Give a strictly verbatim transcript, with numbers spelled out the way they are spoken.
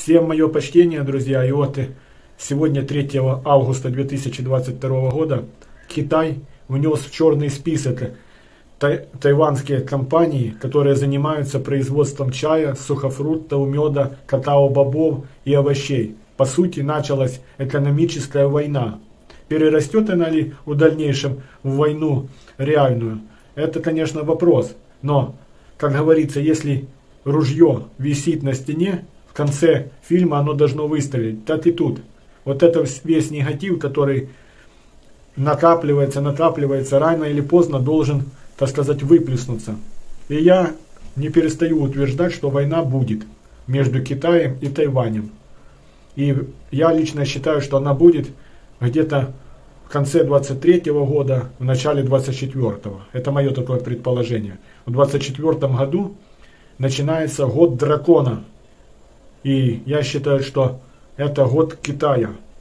Всем мое почтение, друзья. И вот сегодня, третьего августа две тысячи двадцать второго года, Китай внес в черный список тай тайванские компании, которые занимаются производством чая, сухофруктов, меда, какао-бобов и овощей. По сути, началась экономическая война. Перерастет она ли в дальнейшем в войну реальную? Это, конечно, вопрос. Но, как говорится, если ружье висит на стене, в конце фильма оно должно выстрелить. Так и тут. Вот это весь негатив, который накапливается, накапливается, рано или поздно должен, так сказать, выплеснуться. И я не перестаю утверждать, что война будет между Китаем и Тайванем. И я лично считаю, что она будет где-то в конце двадцать третьего года, в начале двадцать четвёртого. Это мое такое предположение. В двадцать четвёртом году начинается год дракона. И я считаю, что это год Китая.